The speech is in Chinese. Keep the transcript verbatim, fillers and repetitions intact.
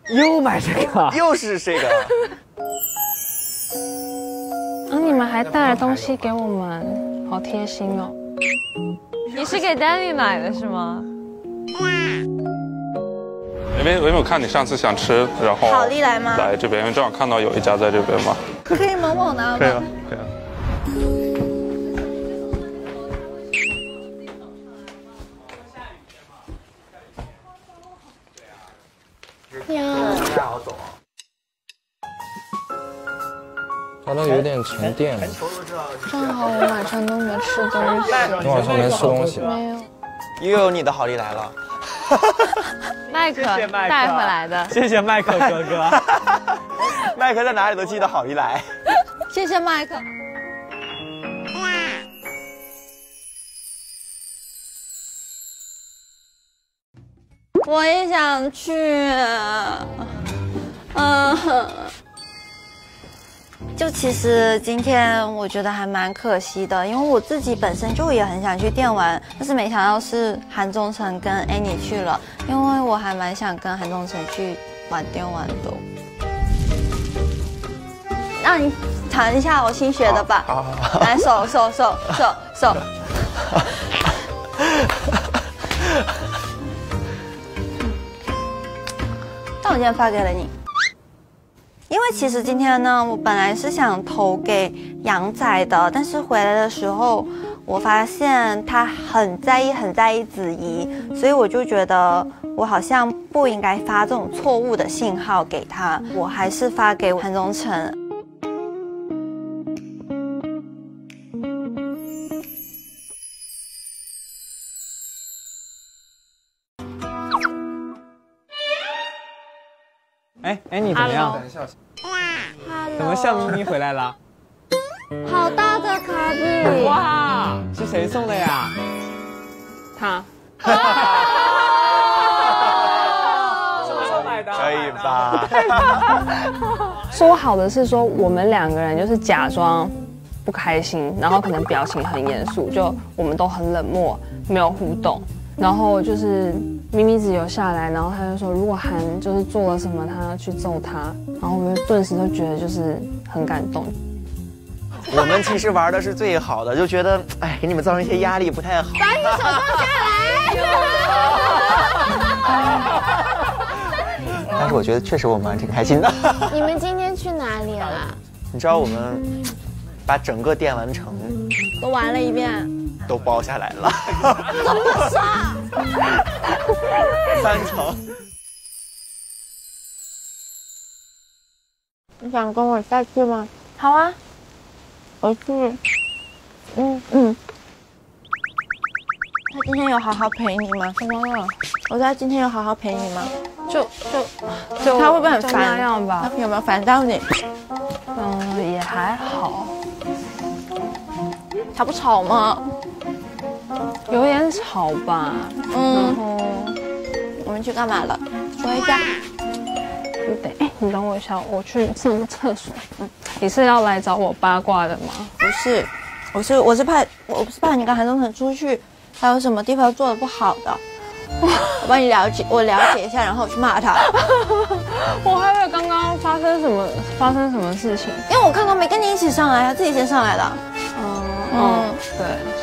又买这个， 又是这个。 啊，你们还带了东西给我们，好贴心哦。 你是给 Demi 买的是吗？ 因为因为我看你上次想吃，然后好利来吗？ 来这边，因为正好看到有一家在这边嘛。 可以吗？帮我拿吗？ 可以啊，可以啊。 呀， 不太好走啊。 它都有点沉淀了。 正好我晚上都没吃东西。 你晚上没吃东西？ 没有。 又有你的好利来了。 麦克带回来的。 谢谢麦克哥哥。 麦克在哪里都记得好利来。 谢谢麦克。我也想去，嗯，就其实今天我觉得还蛮可惜的，因为我自己本身就也很想去电玩，但是没想到是韩忠诚跟 Annie 去了，因为我还蛮想跟韩忠诚去玩电玩的。让你尝一下我新学的吧， 好好好来手手手手手。但我今天发给了你，因为其实今天呢，我本来是想投给杨仔的，但是回来的时候，我发现他很在意、很在意子怡，所以我就觉得我好像不应该发这种错误的信号给他，我还是发给韩忠诚。 哎哎，你怎么样？怎么笑眯眯回来了？ 好大的卡比！ 哇，是谁送的呀？ 他。 什么时候买的？ 可以吧？ 说好的是说我们两个人就是假装不开心，然后可能表情很严肃，就我们都很冷漠，没有互动。然后就是咪咪子有下来，然后他就说如果韩就是做了什么，他要去揍他，然后我们顿时就觉得就是很感动。 我们其实玩的是最好的，就觉得哎，给你们造成一些压力不太好。 把你手放下来。 但是我觉得确实我们玩挺开心的。 你们今天去哪里了？ 你知道我们把整个电玩城都玩了一遍。 都包下来了， 这么傻！ 三层。 你想跟我下去吗？好啊，我去。嗯嗯。他今天有好好陪你吗？ 怎么了？ 我说他今天有好好陪你吗？ 就就就他会不会很就烦？ 那样吧？ 他有没有烦到你？ 嗯，也还好。 吵不吵吗？ 有点吵吧。 嗯。 然后我们去干嘛了？说一下。 你等，哎，你等我一下，我去上个厕所。嗯，你是要来找我八卦的吗？ 不是，我是我是怕我是怕你跟韩忠诚出去，还有什么地方做的不好的，我帮你了解，我了解一下，然后我去骂他。 我还以为刚刚发生什么发生什么事情， 因为我刚刚没跟你一起上来，他自己先上来的。 嗯嗯，对，